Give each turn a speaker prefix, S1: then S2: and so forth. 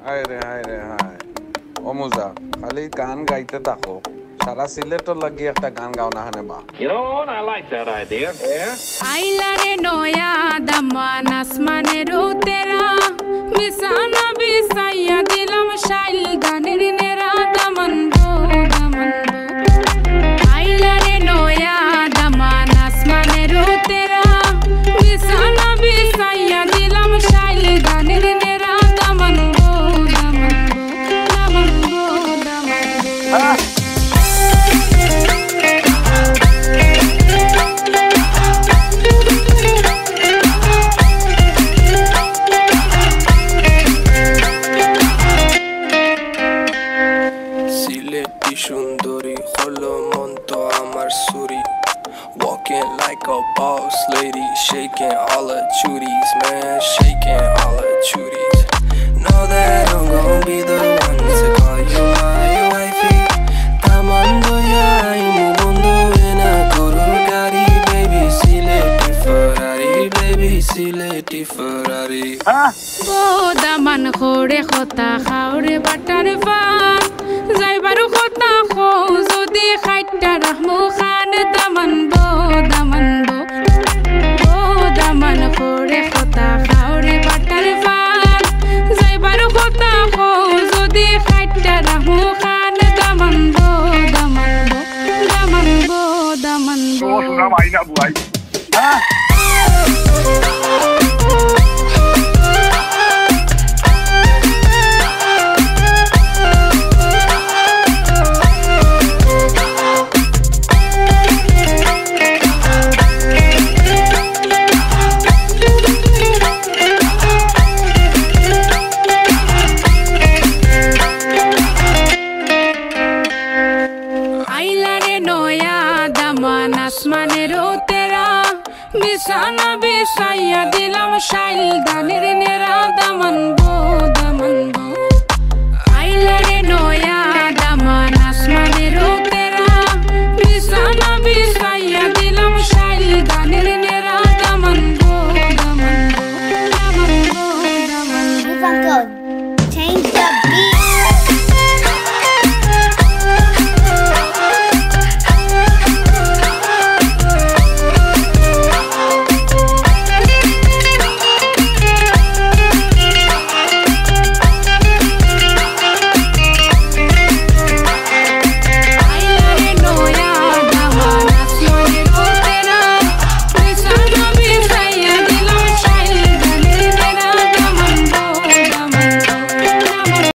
S1: হায় রে হায় রে হায় অমুজা খালি গান গাইতে থাকো সারা সিলেটর লাগি একটা গান গাও না হানে বা
S2: You know what? I like that idea. Yeah.
S3: আইলারে নয়া দামান আসমানের তেরা মিশানা বিসাইয়া দিলাম শাইল গানের নেরা দামান গো দামান আইলারে নয়া দামান আসমানের তেরা মিশানা বিসাইয়া দিলাম শাইল গানের নেরা দামান গো দামান দামান গো দামান
S4: সুন্দরী হলো মন তো আমার সুরি walking like a boss lady shaking all her chuties man shaking all her chuties know that I'm gonna be the one to call you my wifey tamando ya imu bondo ena guru gari baby sileti ferrari
S3: O Daman খোরে খতা খাওরে butter পান যাইবারু খতা খো যদি খাইটা রাহমু খান দামান বো দামান খোরে খতা খাওরে butter পান যাইবারু খতা খো যদি খাইটা রাহমু খান দামান বো দামান বো
S5: শোনা ভাই না বুয়াই
S3: আসমানের তেরা বিছানা বিছাইয়া দিলাম শাইল গানের নেরা দামান বো আইলারে নয়া দামান আসমানের